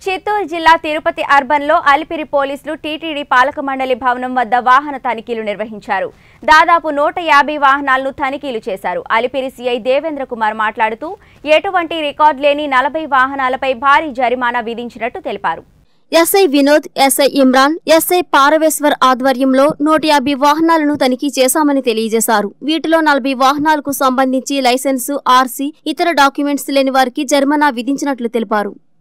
చిత్తూరు జిల్లా తిరుపతి అర్బన్లో అలిపిరి పోలీసులు టీటీడీ పాలక మండలి భవనం వద్ద వాహన తనిఖీలు నిర్వహించారు. దాదాపు 150 వాహనాలను తనిఖీలు చేశారు. అలిపిరి సీఐ దేవేంద్ర కుమార్ మాట్లాడుతూ ఎటువంటి రికార్డు లేని 40 వాహనాలపై భారీ జరిమానా విధించినట్టు తెలిపారు. SI Vinod, SI Imran, SI Paraveshwar ఆధ్వర్యంలో 150 వాహనాలను తనిఖీ చేశామని తెలియజేశారు. వీటిలో 40 వాహనాలకు సంబంధించి లైసెన్సు, ఆర్సీ, ఇతర డాక్యుమెంట్స్ లేని వారికి జరిమానా విధించినట్లు తెలిపారు.